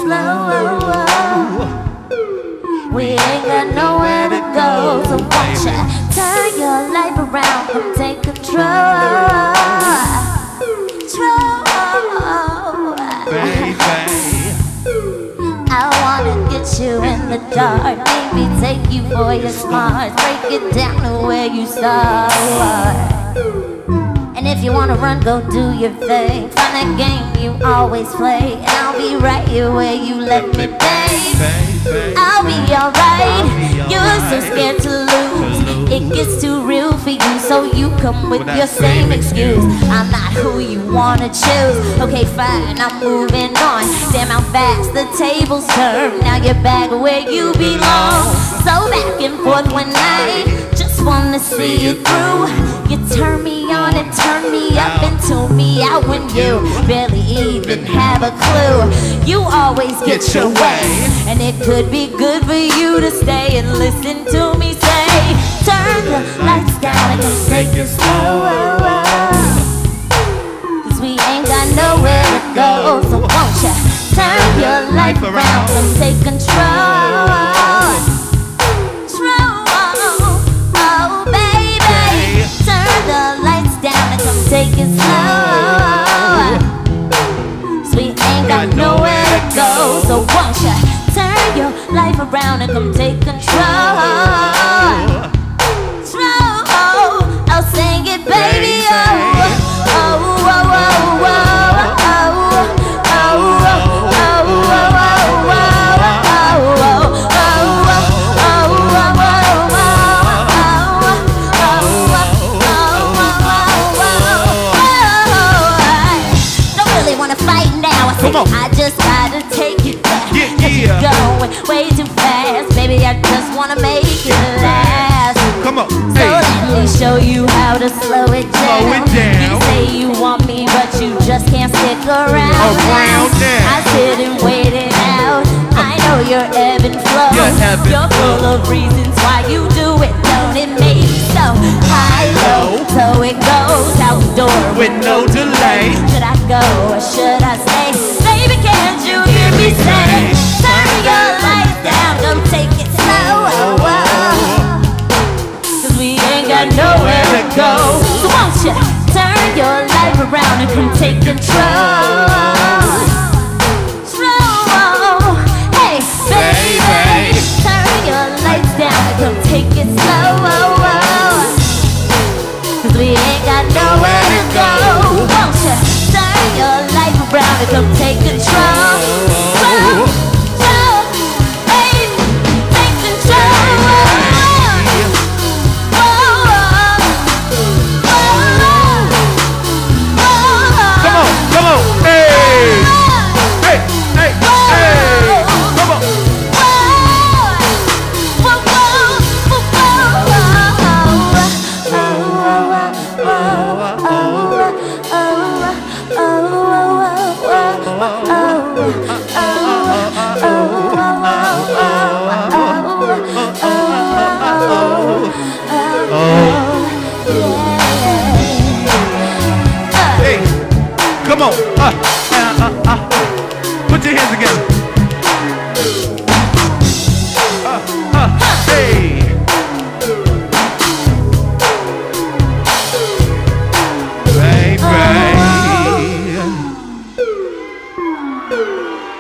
slow. We ain't got nowhere to go, so won't ya turn your life around and take control. I wanna get you in the dark, maybe take you for your smarts, break it down to where you start. And if you wanna run, go do your thing. Find that game you always play, and I'll be right here where you let me be. I'll be alright. You're so scared to lose. It gets too real for you, so you come with your same excuse. I'm not who you wanna choose. Okay, fine, I'm moving on. Damn how fast the tables turn. Now you're back where you belong. So back and forth one night, just wanna see you through. You turn me on and turn me up and tune me out when you barely even have a clue. You always get your way, and it could be good for you to stay and listen to me say, turn the lights down and just take it slow. Cause we ain't got nowhere to go, so won't ya turn your life around and take control. Take it slow. So we ain't got nowhere to go, so won't ya turn your life around and come take control. Slow, I'll sing it, baby. Oh, oh, oh, oh, oh, oh, I just gotta take it back. Cause you're going way too fast. Baby, I just wanna make it last. Come on, so let me show you how to slow it down. You say you want me, but you just can't stick around. I sit and wait it out. I know you're ebb and flow. You're full of reasons why you do it. Don't it make so high, low? So it goes outdoor with no delay. Should I go or should I stay? Baby, can't you hear me say, turn your lights down, come take it slow. Cause we ain't got nowhere to go, so won't you turn your life around and come take control. Slow, hey baby, turn your lights down and come take it slow. Cause we ain't got nowhere to go, won't you turn your life around and come take control. Slow, slow, baby, take control. Come on, hey, hey, hey, hey, come on. Hey, come on, put your hands together. Hey. Baby.